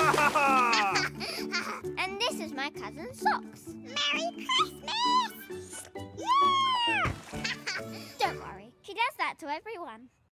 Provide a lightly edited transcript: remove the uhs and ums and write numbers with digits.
And this is my cousin's socks. Merry Christmas! Yeah! Don't worry, she does that to everyone.